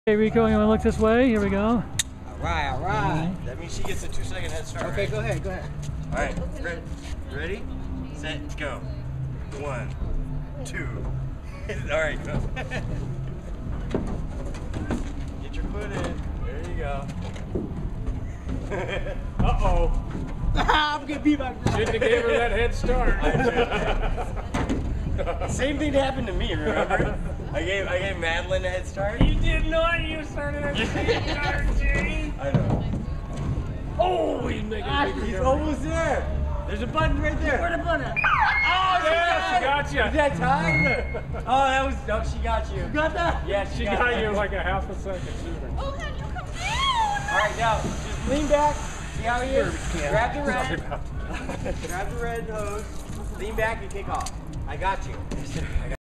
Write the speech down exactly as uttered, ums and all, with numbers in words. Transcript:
Hey Rico, you want to look this way? Here we go. All right, all right. That means she gets a two second head start. Okay, right? go ahead, go ahead. All right, ready? Ready? Set, go. One, two. All right, go. Get your foot in. There you go. Uh-oh. I'm gonna be back. Shouldn't have gave her that head start. Same thing happened to me, remember? I gave I gave Madeline a head start. You did not. You started at the same time, Jane. I know. Oh, he's making a bigger He's difference. almost there. There's a button right there. Where the button? Oh, Yeah, she got you. Is that time? Oh, that was, no, she got you. You got that? Yeah, she, She got, got it. you like a half a second sooner. Oh, honey, you come down. All right, now, just lean back. See how he is? Grab the Sorry red. about that. Grab the red hose. Lean back and kick off. I got you. Yes, sir. I got